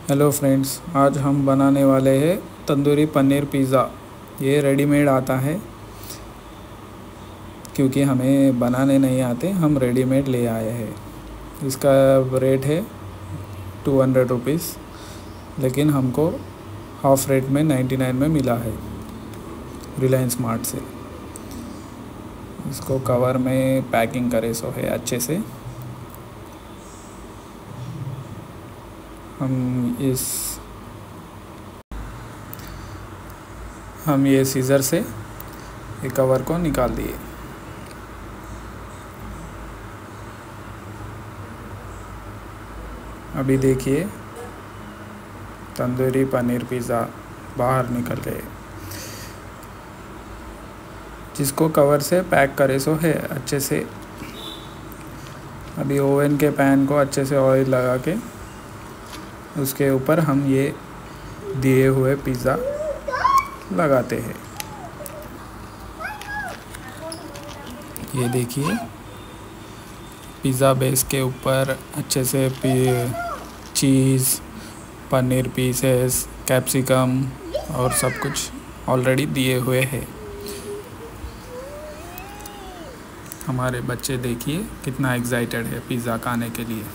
Hello friends, आज हम बनाने वाले हैं तंदूरी पनीर पिज़्ज़ा। ये रेडीमेड आता है, क्योंकि हमें बनाने नहीं आते, हम रेडीमेड ले आए हैं। इसका रेट है 200 रुपीज़, लेकिन हमको हाफ रेट में 99 में मिला है रिलायंस स्मार्ट से। इसको कवर में पैकिंग करे सो है अच्छे से। हम ये सीज़र से ये कवर को निकाल दिए। अभी देखिए तंदूरी पनीर पिज़्ज़ा बाहर निकल गए। जिसको कवर से पैक करे सो है अच्छे से। अभी ओवन के पैन को अच्छे से ऑयल लगा के उसके ऊपर हम ये दिए हुए पिज़्ज़ा लगाते हैं। ये देखिए पिज़्ज़ा बेस के ऊपर अच्छे से चीज़, पनीर पीसेस, कैप्सिकम और सब कुछ ऑलरेडी दिए हुए हैं। हमारे बच्चे देखिए कितना एक्साइटेड है पिज़्ज़ा खाने के लिए।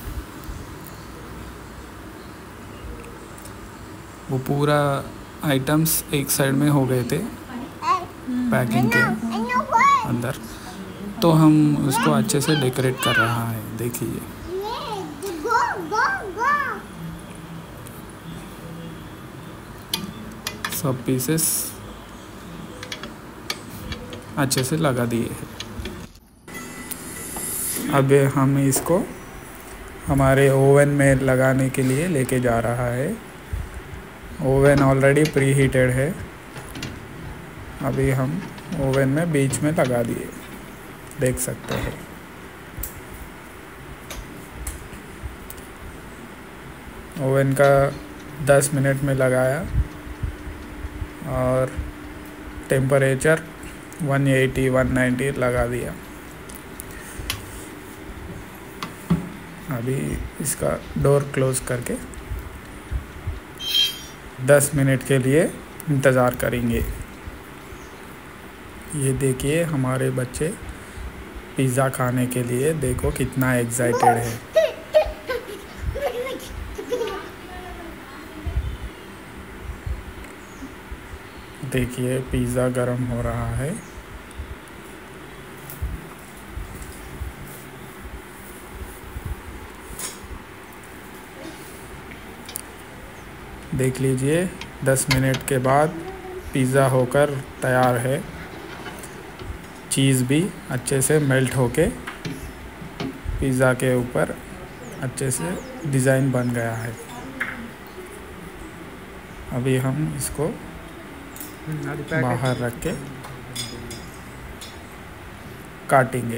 वो पूरा आइटम्स एक साइड में हो गए थे पैकिंग के अंदर, तो हम उसको अच्छे से डेकोरेट कर रहा है। देखिए सब पीसेस अच्छे से लगा दिए हैं। अब हम इसको हमारे ओवन में लगाने के लिए लेके जा रहा है। ओवन ऑलरेडी प्री हीटेड है। अभी हम ओवन में बीच में लगा दिए, देख सकते हैं। ओवन का 10 मिनट में लगाया और टेम्परेचर 180-190 लगा दिया। अभी इसका डोर क्लोज करके 10 मिनट के लिए इंतज़ार करेंगे। ये देखिए हमारे बच्चे पिज़्ज़ा खाने के लिए देखो कितना एक्साइटेड है। देखिए पिज़्ज़ा गर्म हो रहा है। देख लीजिए 10 मिनट के बाद पिज़्ज़ा होकर तैयार है। चीज़ भी अच्छे से मेल्ट होके पिज़्ज़ा के ऊपर अच्छे से डिज़ाइन बन गया है। अभी हम इसको बाहर रख के काटेंगे।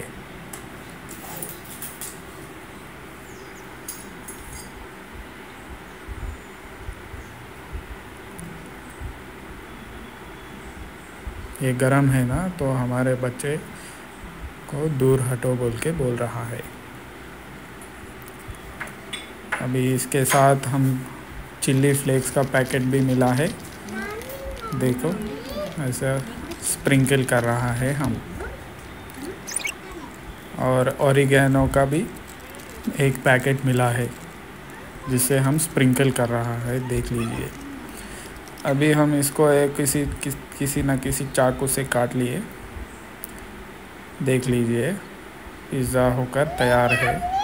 ये गरम है ना, तो हमारे बच्चे को दूर हटो बोल के बोल रहा है। अभी इसके साथ हम चिल्ली फ्लेक्स का पैकेट भी मिला है। देखो ऐसा स्प्रिंकल कर रहा है हम। और ऑरिगेनो का भी एक पैकेट मिला है जिसे हम स्प्रिंकल कर रहा है। देख लीजिए। अभी हम इसको किसी न किसी चाकू से काट लिए। देख लीजिए पिज़्ज़ा होकर तैयार है।